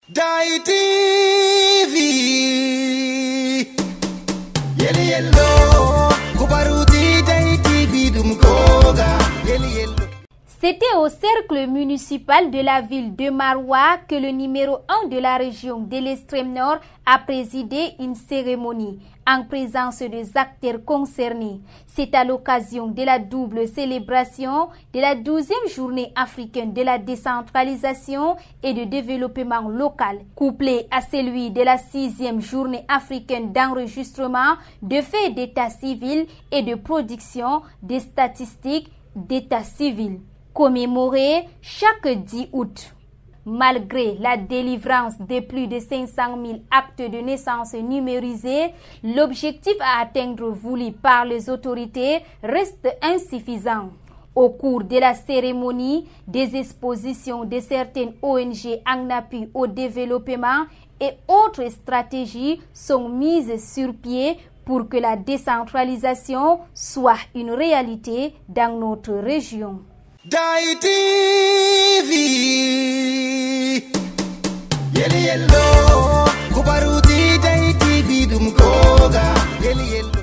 Dai TV Yeli yello Kubaruti Dai TV dum koga Yeli yello. C'était au cercle municipal de la ville de Maroua que le numéro 1 de la région de l'extrême nord a présidé une cérémonie en présence des acteurs concernés. C'est à l'occasion de la double célébration de la 12e journée africaine de la décentralisation et de développement local, couplée à celui de la 6e journée africaine d'enregistrement de faits d'état civil et de production des statistiques d'état civil, commémorée chaque 10 août. Malgré la délivrance de plus de 500 000 actes de naissance numérisés, l'objectif à atteindre voulu par les autorités reste insuffisant. Au cours de la cérémonie, des expositions de certaines ONG en appui au développement et autres stratégies sont mises sur pied pour que la décentralisation soit une réalité dans notre région. Dai TV Yeli yello Kubaruti Dai TV dum koga Yeli yello.